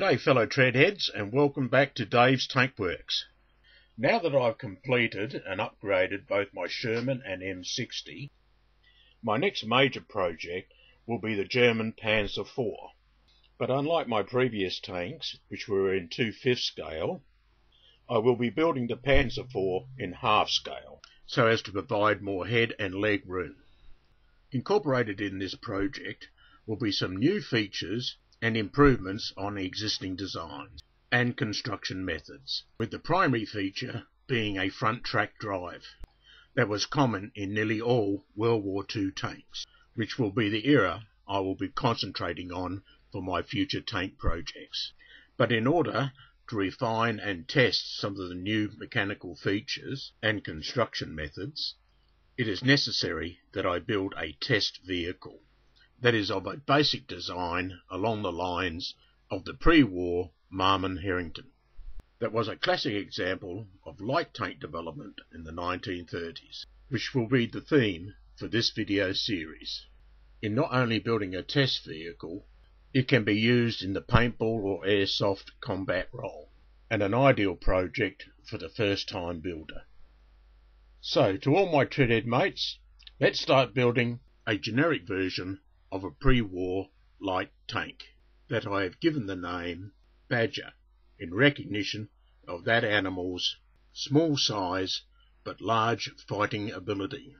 G'day fellow treadheads and welcome back to Dave's Tank Works. Now that I've completed and upgraded both my Sherman and M60, my next major project will be the German Panzer IV. But unlike my previous tanks, which were in 2/5 scale, I will be building the Panzer IV in half scale, so as to provide more head and leg room. Incorporated in this project will be some new features and improvements on existing designs and construction methods, with the primary feature being a front track drive that was common in nearly all World War II tanks, which will be the era I will be concentrating on for my future tank projects. But in order to refine and test some of the new mechanical features and construction methods, it is necessary that I build a test vehicle that is of a basic design along the lines of the pre-war Marmon Harrington. That was a classic example of light tank development in the 1930s, which will be the theme for this video series. In not only building a test vehicle, it can be used in the paintball or airsoft combat role, and an ideal project for the first-time builder. So, to all my treadhead mates, let's start building a generic version of a pre-war light tank that I have given the name Badger in recognition of that animal's small size but large fighting ability.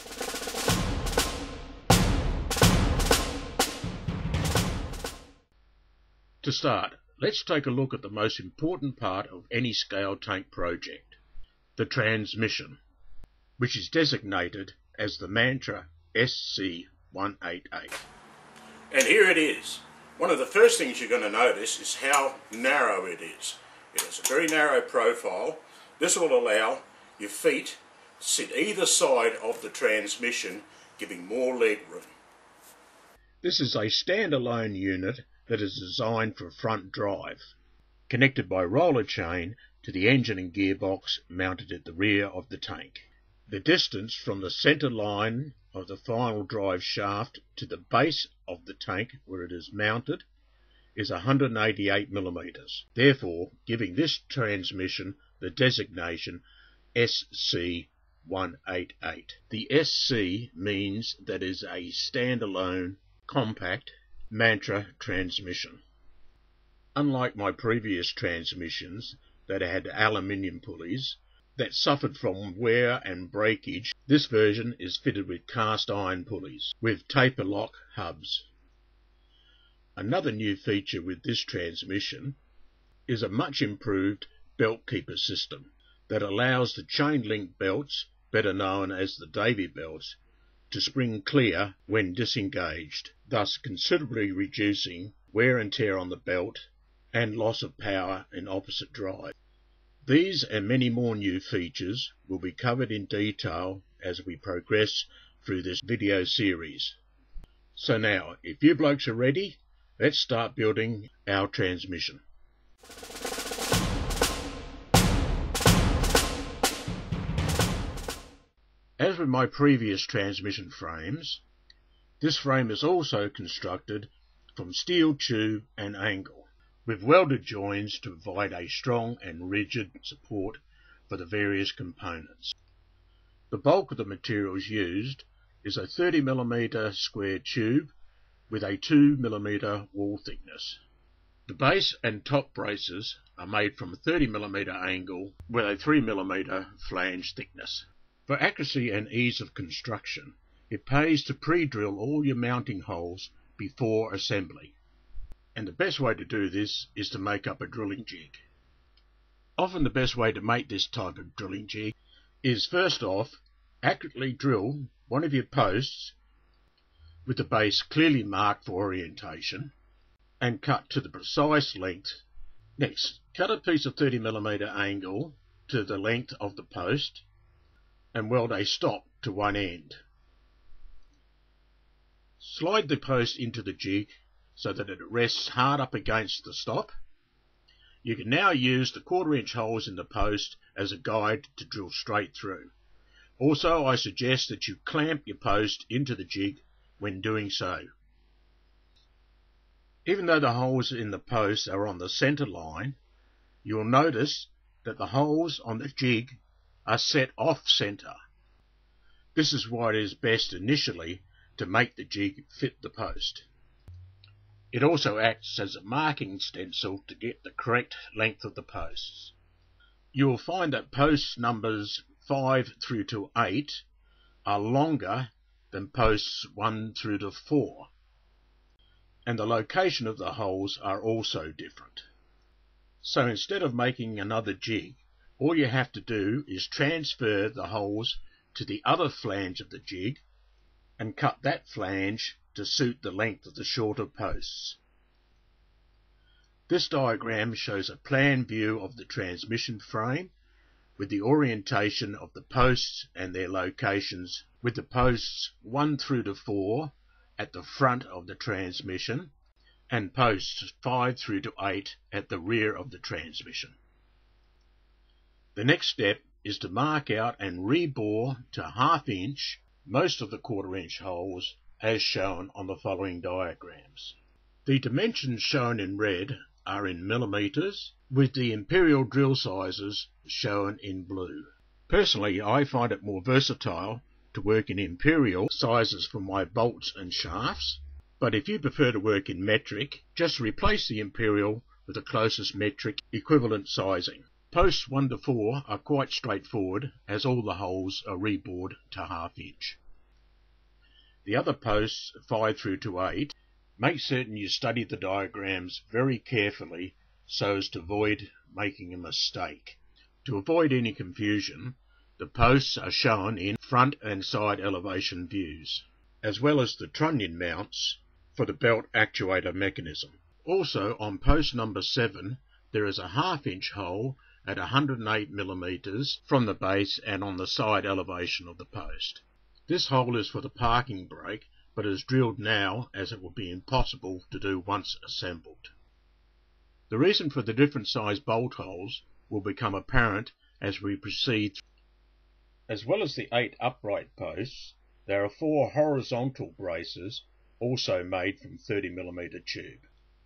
To start, let's take a look at the most important part of any scale tank project, the transmission, which is designated as the Mantra SC-188. And here it is. One of the first things you're going to notice is how narrow it is. It has a very narrow profile. This will allow your feet to sit either side of the transmission, giving more leg room. This is a standalone unit that is designed for front drive, connected by roller chain to the engine and gearbox mounted at the rear of the tank. The distance from the centre line of the final drive shaft to the base of the tank where it is mounted is 188 millimeters, therefore giving this transmission the designation SC-188. The SC means that it is a standalone, compact Mantra transmission. Unlike my previous transmissions that had aluminium pulleys that suffered from wear and breakage, this version is fitted with cast iron pulleys with taper lock hubs. Another new feature with this transmission is a much improved belt keeper system that allows the chain link belts, better known as the Davy belts, to spring clear when disengaged, thus considerably reducing wear and tear on the belt and loss of power in opposite drive. These and many more new features will be covered in detail as we progress through this video series. So now, if you blokes are ready, let's start building our transmission. As with my previous transmission frames, this frame is also constructed from steel tube and angle, with welded joins to provide a strong and rigid support for the various components. The bulk of the materials used is a 30mm square tube with a 2mm wall thickness. The base and top braces are made from a 30mm angle with a 3mm flange thickness. For accuracy and ease of construction, it pays to pre-drill all your mounting holes before assembly. And the best way to do this is to make up a drilling jig. Often the best way to make this type of drilling jig is first off, accurately drill one of your posts with the base clearly marked for orientation and cut to the precise length. Next, cut a piece of 30mm angle to the length of the post and weld a stop to one end. Slide the post into the jig so that it rests hard up against the stop. You can now use the 1/4 inch holes in the post as a guide to drill straight through. Also, I suggest that you clamp your post into the jig when doing so. Even though the holes in the posts are on the centre line, you'll notice that the holes on the jig are set off centre. This is why it is best initially to make the jig fit the post. It also acts as a marking stencil to get the correct length of the posts. You will find that post numbers 5 through to 8 are longer than posts 1 through to 4, and the location of the holes are also different. So instead of making another jig, all you have to do is transfer the holes to the other flange of the jig and cut that flange to suit the length of the shorter posts. This diagram shows a plan view of the transmission frame with the orientation of the posts and their locations, with the posts 1 through to 4 at the front of the transmission and posts 5 through to 8 at the rear of the transmission. The next step is to mark out and rebore to 1/2 inch most of the 1/4 inch holes as shown on the following diagrams. The dimensions shown in red are in millimeters, with the imperial drill sizes shown in blue. Personally, I find it more versatile to work in imperial sizes for my bolts and shafts, but if you prefer to work in metric, just replace the imperial with the closest metric equivalent sizing. Posts 1 to 4 are quite straightforward, as all the holes are rebored to 1/2 inch. The other posts, 5 through to 8, make certain you study the diagrams very carefully so as to avoid making a mistake. To avoid any confusion, the posts are shown in front and side elevation views, as well as the trunnion mounts for the belt actuator mechanism. Also, on post number 7, there is a 1/2 inch hole at 108 millimeters from the base and on the side elevation of the post. This hole is for the parking brake, but is drilled now as it will be impossible to do once assembled. The reason for the different size bolt holes will become apparent as we proceed. As well as the 8 upright posts, there are 4 horizontal braces also made from 30mm tube.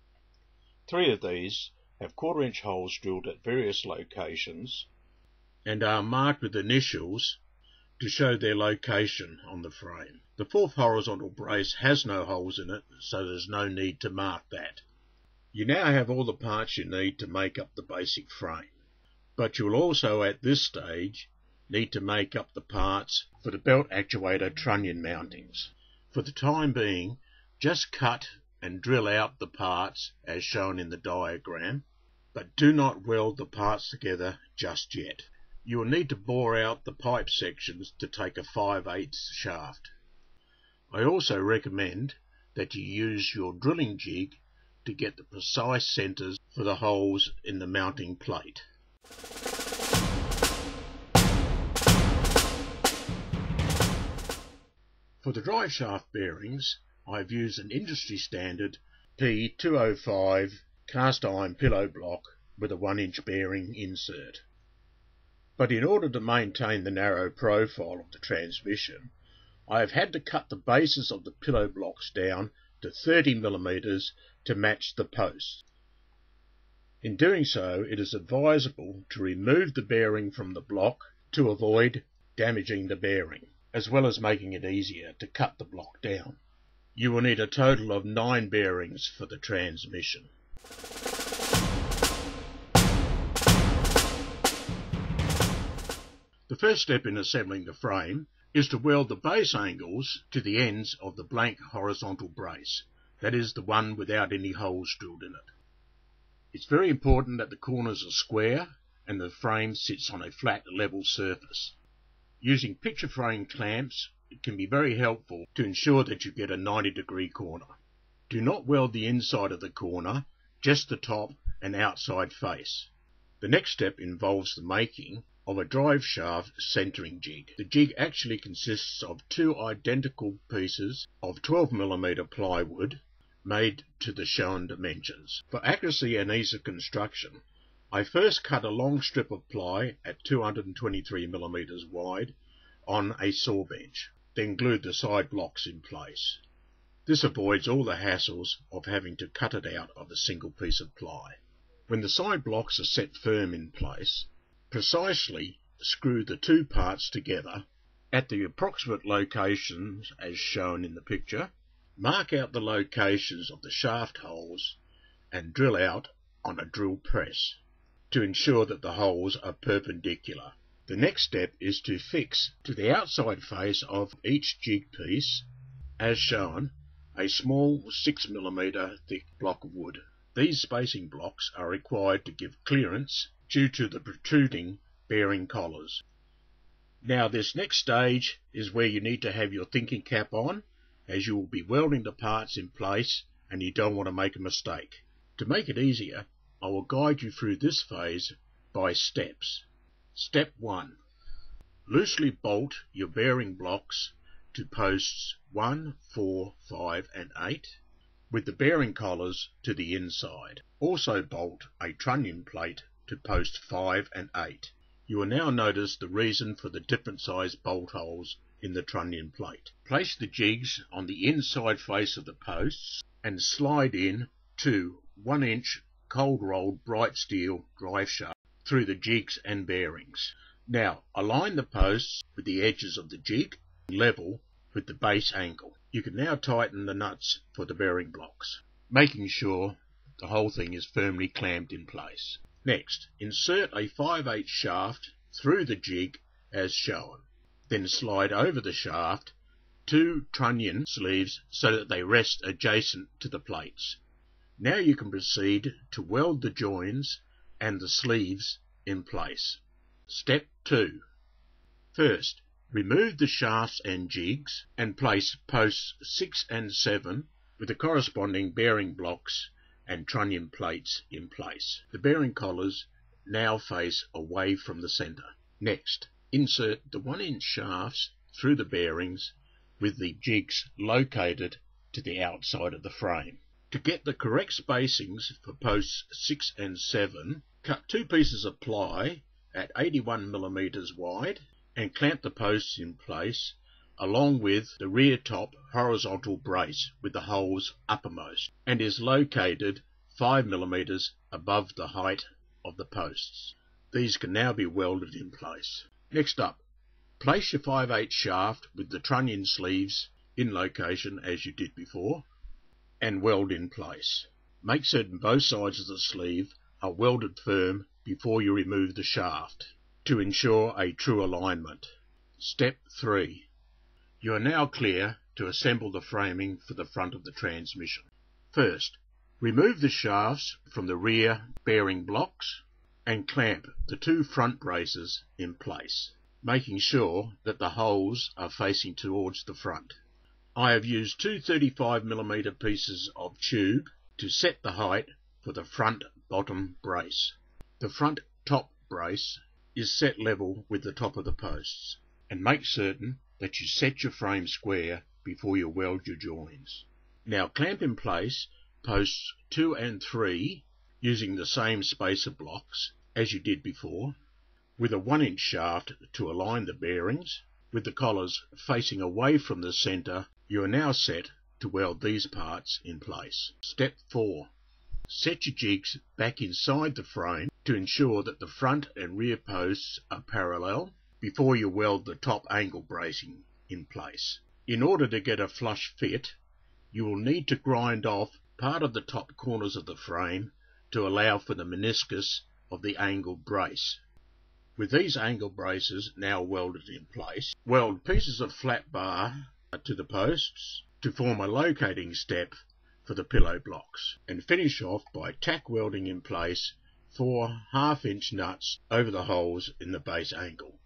3 of these have 1/4 inch holes drilled at various locations and are marked with initials to show their location on the frame. The 4th horizontal brace has no holes in it, so there's no need to mark that. You now have all the parts you need to make up the basic frame, but you'll also at this stage need to make up the parts for the belt actuator trunnion mountings. For the time being, just cut and drill out the parts as shown in the diagram, but do not weld the parts together just yet. You will need to bore out the pipe sections to take a 5/8 shaft. I also recommend that you use your drilling jig to get the precise centres for the holes in the mounting plate. For the drive shaft bearings, I've used an industry standard P205 cast iron pillow block with a 1 inch bearing insert. But in order to maintain the narrow profile of the transmission, I have had to cut the bases of the pillow blocks down to 30mm to match the posts. In doing so, it is advisable to remove the bearing from the block to avoid damaging the bearing, as well as making it easier to cut the block down. You will need a total of 9 bearings for the transmission. The first step in assembling the frame is to weld the base angles to the ends of the blank horizontal brace, that is, the one without any holes drilled in it. It's very important that the corners are square and the frame sits on a flat level surface. Using picture frame clamps, it can be very helpful to ensure that you get a 90-degree corner. Do not weld the inside of the corner, just the top and outside face. The next step involves the making of a drive shaft centering jig. The jig actually consists of 2 identical pieces of 12mm plywood made to the shown dimensions. For accuracy and ease of construction, I first cut a long strip of ply at 223mm wide on a saw bench, then glued the side blocks in place. This avoids all the hassles of having to cut it out of a single piece of ply. When the side blocks are set firm in place, precisely screw the two parts together at the approximate locations as shown in the picture. Mark out the locations of the shaft holes and drill out on a drill press to ensure that the holes are perpendicular. The next step is to fix to the outside face of each jig piece, as shown, a small 6mm thick block of wood. These spacing blocks are required to give clearance due to the protruding bearing collars. Now this next stage is where you need to have your thinking cap on, as you will be welding the parts in place and you don't want to make a mistake. To make it easier, I will guide you through this phase by steps. Step 1. Loosely bolt your bearing blocks to posts 1, 4, 5 and 8 with the bearing collars to the inside. Also bolt a trunnion plate to post 5 and 8. You will now notice the reason for the different size bolt holes in the trunnion plate. Place the jigs on the inside face of the posts and slide in 2 1-inch cold rolled bright steel drive shaft through the jigs and bearings. Now align the posts with the edges of the jig level with the base angle. You can now tighten the nuts for the bearing blocks, making sure the whole thing is firmly clamped in place. Next, insert a 5/8 shaft through the jig as shown. Then slide over the shaft 2 trunnion sleeves so that they rest adjacent to the plates. Now you can proceed to weld the joins and the sleeves in place. Step 2. First, remove the shafts and jigs and place posts 6 and 7 with the corresponding bearing blocks and trunnion plates in place. The bearing collars now face away from the centre. Next, insert the 1-inch shafts through the bearings with the jigs located to the outside of the frame. To get the correct spacings for posts 6 and 7, cut 2 pieces of ply at 81mm wide and clamp the posts in place along with the rear top horizontal brace with the holes uppermost, and is located 5mm above the height of the posts. These can now be welded in place. Next up, place your 5/8 shaft with the trunnion sleeves in location as you did before and weld in place. Make certain both sides of the sleeve are welded firm before you remove the shaft to ensure a true alignment. Step 3. You are now clear to assemble the framing for the front of the transmission. First, remove the shafts from the rear bearing blocks and clamp the 2 front braces in place, making sure that the holes are facing towards the front. I have used 2 35mm pieces of tube to set the height for the front bottom brace. The front top brace is set level with the top of the posts, and make certain that you set your frame square before you weld your joins. Now clamp in place posts 2 and 3 using the same spacer blocks as you did before, with a 1-inch shaft to align the bearings. With the collars facing away from the centre, you are now set to weld these parts in place. Step 4. Set your jigs back inside the frame to ensure that the front and rear posts are parallel before you weld the top angle bracing in place. In order to get a flush fit, you will need to grind off part of the top corners of the frame to allow for the meniscus of the angle brace. With these angle braces now welded in place, weld pieces of flat bar to the posts to form a locating step for the pillow blocks, and finish off by tack welding in place 4 1/2-inch nuts over the holes in the base angle.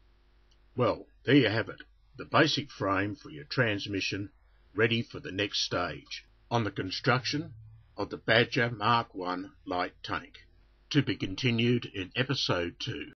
Well, there you have it, the basic frame for your transmission ready for the next stage on the construction of the Badger Mark I light tank, to be continued in episode 2.